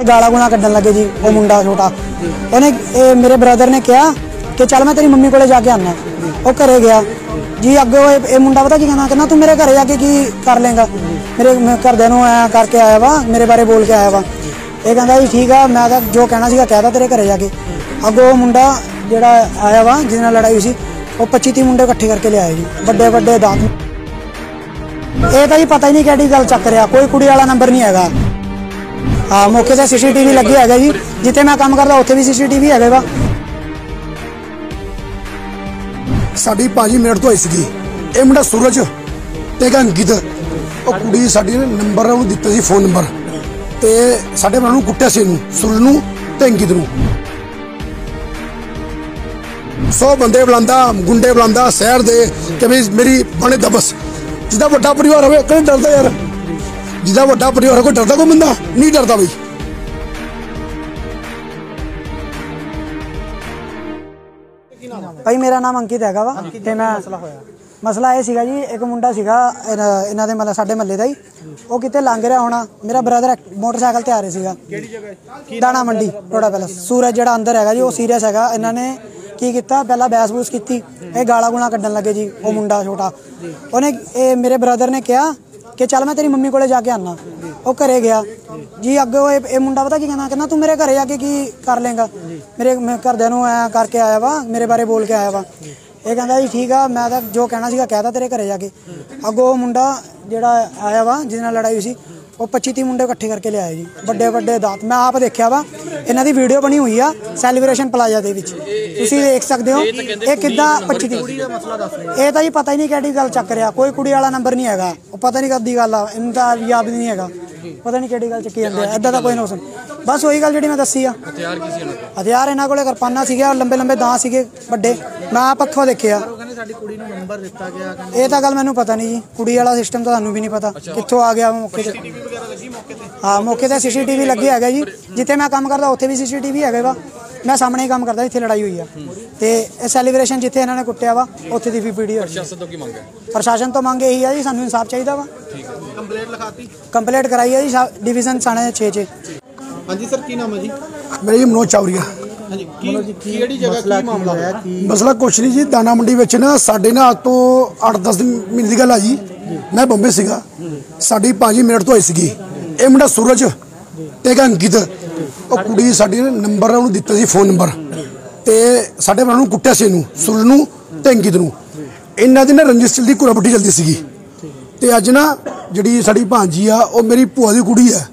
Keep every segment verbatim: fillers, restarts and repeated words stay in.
गाला गुला कड्डन लगे जी वो मुंडा छोटा उन्हें मेरे ब्रदर ने कहा कि चल मैं तेरी मम्मी को जाके आना। वो घरे गया जी। अगे ये मुंडा पता की कहना कहना तू मेरे घरे जाके की कर लेंगा, मेरे घरदे नूं ऐ करके आया वा, मेरे बारे बोल के आया वा। ये कहता जी ठीक है, मैं जो कहना सीगा कहता तेरे घरे जाके। अगो वो मुंडा जिहड़ा आया वा जिस नाल लड़ाई हुई सी वो पच्ची तीह मुंडे इकट्ठे करके लिया जी, बड़े बड़े दांत। ये तो जी पता ही नहीं किहड़ी गल चक रहा, कोई कुड़ी वाला नंबर नहीं हैगा। हाँ मौके से सीसीटीवी लगे है जी, जिथे मैं काम करता उत्थे भी सीसीटीवी है वा। साडी पाँच मिनट तो आई सी ये मुंडा सूरज ते अंकित वो कुड़ी साडी ने नंबर उन्होंने दिता सी फोन नंबर ते साडे भरा नूं कुट्टिया सी इहनूं सूरज नूं ते अंकित नूं। सौ बंदे बुलांदा गुंडे बुलांदा शहर दे कि भी मेरी बने दबस। जिदा वड्डा परिवार होवे कहीं डरदा यार, जिदा वड्डा परिवार हो कोई डरदा कोई बंदा नहीं डरदा बई। भाई मेरा नाम अंकित हैगा वा ते मैं मसला ये सीगा जी, एक मुंडा सीगा इन्हां दे मतलब साडे महल्ले दा ही, वो किते लंघ रहा होना, मेरा ब्रदर मोटरसाइकिल ते आ रहा सीगा दाना मंडी रोड़ा पैलेस। सूरज जिहड़ा अंदर हैगा जी वो सीरियस हैगा। इन्हां ने की किया पहला बहस बूस की, ये गाला गुला कड्डन लगे जी वो मुंडा छोटा उन्हें मेरे ब्रदर ने कहा कि चल मैं तेरी मम्मी को जाके आना। वो घरे गया जी। अगे ये मुंडा पता की कहना कहना तू मेरे घरे जाके की कर लेंगा, मेरे घरदे नूं ऐ करके आया वा, मेरे बारे बोल के आया वा। ये कहता जी ठीक है, मैं जो कहना सीगा कहता तेरे घरे जाके। अगो वो मुंडा जिहड़ा आया वा जिस नाल लड़ाई हुई सी वो पच्ची तीह मुंडे इकट्ठे करके लिया जी, बड़े बड़े दांत। मैं आप देखा वा, इन्हां दी वीडियो बनी हुई आ सैलीब्रेशन प्लाजा दे विच, तुसीं देख सकते हो। ये किद्दां पच्ची तीह ये तो जी पता ही नहीं किहड़ी गल चक रहा, कोई कुड़ी वाला नंबर नहीं हैगा। वो पता नहीं कद्दी गल आ, इनका याद नहीं हैगा, पता नहीं किहड़ी गल चक्की जांदे आ। इदां दा कोई नोशन बस वही गल जिहड़ी मैं दस्सी आ। हथियार इन्हां कोले किरपानां सीगे, लंबे लंबे दांत सीगे बड़े। मैं आप अखों देखिया। ये तो गल मैनूं पता नहीं जी, कुड़ी वाला सिस्टम तो सानूं भी नहीं पता कित्थों आ गया मौके ते। हाँ मौके ते सीसीटीवी लगे है जी, जिथे मैं काम करता उत्थे भी सीसीटीवी है वा। मैं सामने ही काम करता जिथे लड़ाई हुई है ते सैलीब्रेशन जिथे इन्होंने कुटिया वा उत्थे दी भी वीडियो। प्रशासन तो मंग यही है जी, सानूं इंसाफ चाहिए वा। कंप्लेंट कराई है जी डिवीजन थाने छे च। हाँ जी सर की नाम है जी? मेरा जी मनोज चावरिया। मसला कुछ नहीं जी, दाना मंडी में ना साढ़े ना अज तो अठ दस महीने की गल आ जी। मैं बंबे सीगा, साडी पाँच मिनट तो आई सी ये मुंडा सूरज ते अंकित वो कुड़ी साडी ने नंबर उन्होंने दिता सी फोन नंबर ते साडे भरा नूं कुट्टिया सी इहनूं सूरज नूं ते अंकित नूं। इन्हां दी ना रंजिश चलदी, घुरा पट्टी चलदी सीगी ते अज ना जिहड़ी साडी भांजी आ वो मेरी भूआ दी कुड़ी है।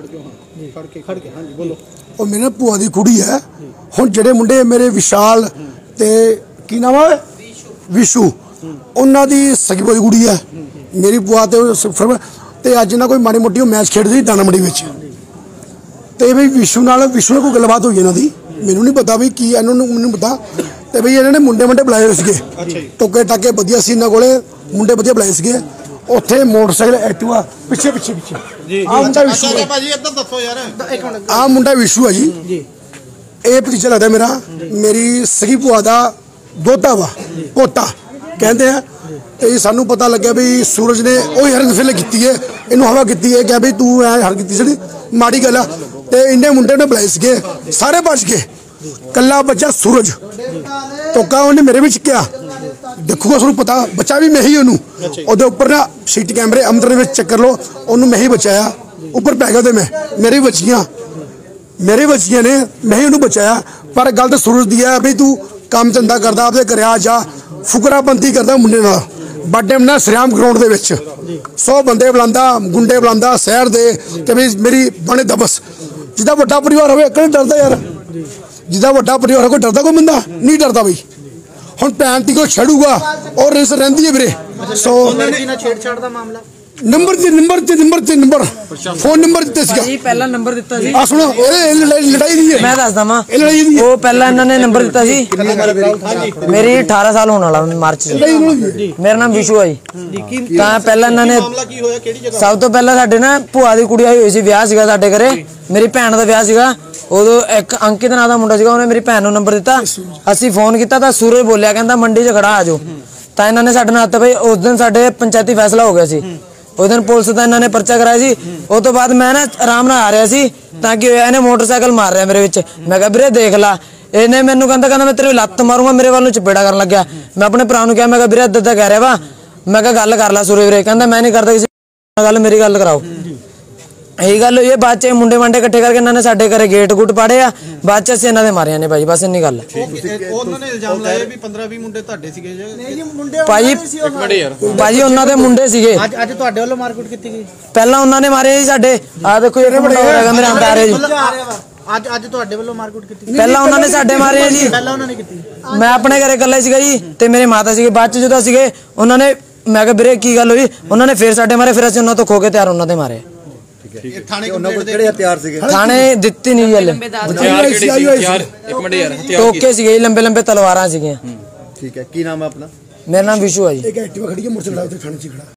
वो मेरे भूआ दी कुड़ी है। हुण जिहड़े मुंडे मेरे विशाल ते की नाम है विशु, उन्हां दी सगी भूआ दी कुड़ी है मेरी भूआ ते ते अज ना कोई माड़ी मोटी मैच खेडदी दाना मंडी विच ते बई विशु नाल विशु नाल कोई गलबात होई इन्हां दी, मैनूं नहीं पता भी की इन्हां नूं मैनूं पता। ते बई इन्हां ने मुंडे मुंडे बुलाए सीगे, टोके टाके वधिया सी इन्हां कोले, मुंडे वधिया बुलाए सीगे। उत्थे मोटरसाइकिल एक्टिवा पिछे पिछे पिछे आ मुंडा विशु है आ मुंडा विशु है जी। ये भतीजा लगदा मेरा, मेरी सगी भूआ दा दोता वा पोता कहते हैं। तो सानू पता लगे भी सूरज ने वही हरन फिल की है, इनू हवा की है क्या भी तू ऐ हर की सी माड़ी गल। तो इन्ने मुंडे ने बुलाए सके, सारे बच गए, कला बच्चा सूरज टोका उन्हें मेरे भी चिक्या। देखूगा उसको पता बचा भी मैं ही ओनू उपर ना सीटी कैमरे अंदर में चेक कर लो, उन्होंने मैं ही बचाया। उपर पै गया मैं मेरी बचियाँ मेरी बचियाँ ने मैं ही उन्होंने बचाया। पर गल तो सूरज दी है भी तू काम धंधा करता अपने घर आ जा, फुकराबंदी करता मुंडे नाल बड़े ना सरियाम ग्राउंड दे विच सौ बंदे बुलांदा गुंडे बुलांदा शहर दे कि भी मेरी बने दबस। जिदा वड्डा परिवार होवे कहीं डरदा यार, जिदा वड्डा परिवार हो कोई डरदा कोई बंदा नहीं डरदा बई। हुण भैन ती कोई छड़ूगा और रिस रहिंदी है वीरे। सो छेड़छाड़ दा मामला नंबर ते नंबर ते नंबर ते नंबर फोन नंबर दित्ते सीगा जी, पहला नंबर दित्ता सी। आ सुनो ए लड़ाई दी है, मैं दसदा मां ए लड़ाई दी है। वो पहला इन्होंने नंबर दित्ता सी, मेरी अठारह साल होने वाला मार्च च। मेरा नाम विशु है जी। तां पहला इन्होंने सब तो पहला साडे ना भूआ दी कुड़ी आई होई सी, ब्याह सीगा साडे घरे, मेरी भैन दा ब्याह सीगा। उदों एक अंकित नाम दा मुंडा सीगा, उन्हें मेरी भैन नूं नंबर दित्ता। असीं फोन कीता तां सूरज बोलिया कहंदा मंडी च खड़ा आ जाओ। तां इन्हां ने साडे नाल भाई उस दिन साडे पंचायती फैसला हो गया सी ਉਸ ਦਿਨ ਪੁਲਿਸ ਦਾ ਇਹਨਾਂ ਨੇ ਪਰਚਾ ਕਰਾਇਆ ਸੀ। ਉਸ ਤੋਂ ਬਾਅਦ ਮੈਂ ਨਾ ਆਰਾਮ ਨਾਲ ਆ ਰਿਹਾ ਸੀ ਤਾਂ ਕਿ ਹੋਇਆ ਇਹਨੇ ਮੋਟਰਸਾਈਕਲ ਮਾਰ ਰਿਹਾ ਮੇਰੇ ਵਿੱਚ। ਮੈਂ ਕਿਹਾ ਵੀਰੇ ਦੇਖ ਲਾ, ਇਹਨੇ ਮੈਨੂੰ ਕਹਿੰਦਾ ਕਹਿੰਦਾ ਮੈਂ ਤੇਰੇ ਲੱਤ ਮਾਰੂੰਗਾ, ਮੇਰੇ ਵੱਲ ਨੂੰ ਚਪੇੜਾ ਕਰਨ ਲੱਗਿਆ। ਮੈਂ ਆਪਣੇ ਭਰਾ ਨੂੰ ਕਿਹਾ ਮੈਂ ਕਿਹਾ ਵੀਰੇ ਇੱਦਾਂ ਇੱਦਾਂ ਕਹਿ ਰਿਹਾ ਵਾ, ਮੈਂ ਕਿਹਾ ਗੱਲ ਕਰ ਲੈ ਸੁਰੇ ਵੀਰੇ। ਕਹਿੰਦਾ ਮੈਂ ਨਹੀਂ ਕਰਦਾ ਕਿਸੇ ਨਾਲ ਗੱਲ, ਮੇਰੀ ਗੱਲ ਕਰਾਓ। ਇਹੀ ਗੱਲ ਹੋਈ ਹੈ। ਬਾਅਦ ਚ ਮੁੰਡੇ ਮੰਡੇ ਇਕੱਠੇ ਕਰਕੇ ਇਹਨਾਂ ਨੇ ਸਾਡੇ ਘਰੇ ਗੇਟ ਗੁੱਟ ਪਾੜੇ ਆ, ਬਾਅਦ ਚ ਅਸੀਂ ਇਹਨਾਂ ਦੇ ਮਾਰਿਆ ਨੇ ਭਾਈ, ਬਸ ਇੰਨੀ ਗੱਲ। ਉਹਨਾਂ ਨੇ ਇਲਜ਼ਾਮ ਲਾਇਆ ਵੀ ਪੰਦਰਾਂ ਵੀਹ ਮੁੰਡੇ ਤੁਹਾਡੇ ਸੀਗੇ ਜੀ। ਭਾਜੀ ਭਾਜੀ ਉਹਨਾਂ ਦੇ ਮੁੰਡੇ ਸੀਗੇ। ਅੱਜ ਅੱਜ ਤੁਹਾਡੇ ਵੱਲੋਂ ਮਾਰਕੁੱਟ ਕੀਤੀ ਗਈ? ਪਹਿਲਾਂ ਉਹਨਾਂ ਨੇ ਮਾਰੇ ਜੀ ਸਾਡੇ। ਆ ਦੇਖੋ ਇਹ ਮੁੰਡਾ ਹੋ ਰਿਹਾ ਮੇਰੇ ਅੰਦਰ ਆ ਰਿਹਾ ਜੀ। ਅੱਜ ਅੱਜ ਤੁਹਾਡੇ ਵੱਲੋਂ ਮਾਰਕੁੱਟ ਕੀਤੀ? ਪਹਿਲਾਂ ਉਹਨਾਂ ਨੇ ਸਾਡੇ ਮਾਰੇ ਆ ਜੀ। ਪਹਿਲਾਂ ਉਹਨਾਂ ਨੇ ਕੀਤੀ? ਮੈਂ ਆਪਣੇ ਘਰੇ ਇਕੱਲਾ ਸੀਗਾ ਜੀ ਤੇ ਮੇਰੇ ਮਾਤਾ ਸੀਗੇ। ਬਾਅਦ ਚ ਜਦੋਂ ਸੀਗੇ ਉਹਨਾਂ ਨੇ, ਮੈਂ ਕਿਹਾ ਵੀਰੇ ਕੀ ਗੱਲ ਹੋਈ, ਉਹਨਾਂ ਨੇ ਫੇਰ ਸਾਡੇ ਮਾਰੇ, ਫਿਰ ਅਸੀਂ ਉਹਨਾਂ ਤੋਂ ਖੋ ਕੇ ਤਿਆਰ ਉਹਨਾਂ ਦੇ ਮਾਰੇ। ਇਹ ਥਾਣੇ ਉਹਨਾਂ ਕੋਲ ਕਿਹੜੇ ਹਥਿਆਰ ਸੀਗੇ? ਥਾਣੇ ਦਿੱਤੀ ਨਹੀਂ ਹਲੇ। ਹਥਿਆਰ ਕਿਹੜੇ ਸੀ? ਹਥਿਆਰ ਇੱਕ ਮਿੰਟ ਯਾਰ, ਹਥਿਆਰ ਟੋਕੇ ਸੀਗੇ, ਲੰਬੇ ਲੰਬੇ ਤਲਵਾਰਾਂ ਸੀਗੀਆਂ। ਠੀਕ ਹੈ, ਕੀ ਨਾਮ ਹੈ ਆਪਣਾ? ਮੇਰਾ ਨਾਮ ਵਿਸ਼ੂ ਹੈ ਜੀ। ਇੱਕ ਐਕਟਿਵਾ ਖੜੀ ਹੈ, ਮੋਟਰਸਾਈਕਲ ਉੱਤੇ ਥਾਣੇ 'ਚ ਖੜਾ।